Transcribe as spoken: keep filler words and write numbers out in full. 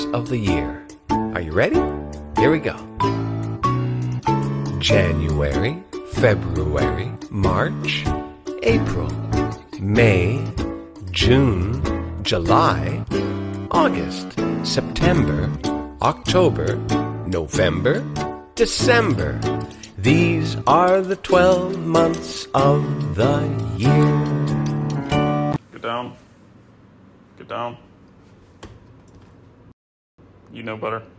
of the year. Are you ready? Here we go. January, February, March, April, May, June, July, August, September, October, November, December. These are the twelve months of the year. Get down. Get down. You know better.